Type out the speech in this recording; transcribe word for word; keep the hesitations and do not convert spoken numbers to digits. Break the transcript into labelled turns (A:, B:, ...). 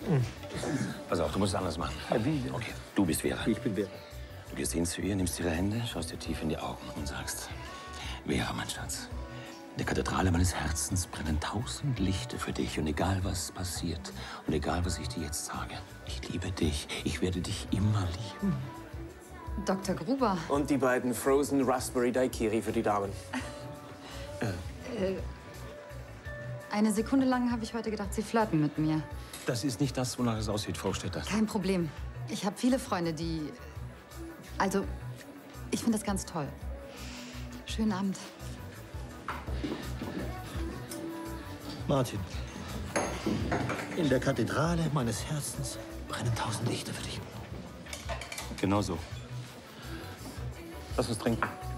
A: Mhm.
B: Pass auf, du musst es anders machen.
A: Ja, wie?
B: Okay, du bist Vera.
A: Ich bin Vera.
B: Du gehst hin zu ihr, nimmst ihre Hände, schaust dir tief in die Augen und sagst: Vera, mein Schatz, in der Kathedrale meines Herzens brennen tausend Lichter für dich. Und egal, was passiert und egal, was ich dir jetzt sage, ich liebe dich. Ich werde dich immer lieben.
C: Doktor Gruber.
D: Und die beiden Frozen Raspberry Daiquiri für die Damen.
C: Äh, eine Sekunde lang habe ich heute gedacht, Sie flirten mit mir.
B: Das ist nicht das, wonach es aussieht, Frau Stetter.
C: Kein Problem. Ich habe viele Freunde, die... Also, ich finde das ganz toll. Schönen Abend.
A: Martin, in der Kathedrale meines Herzens brennen tausend Lichter für dich.
B: Genau so. Lass uns trinken.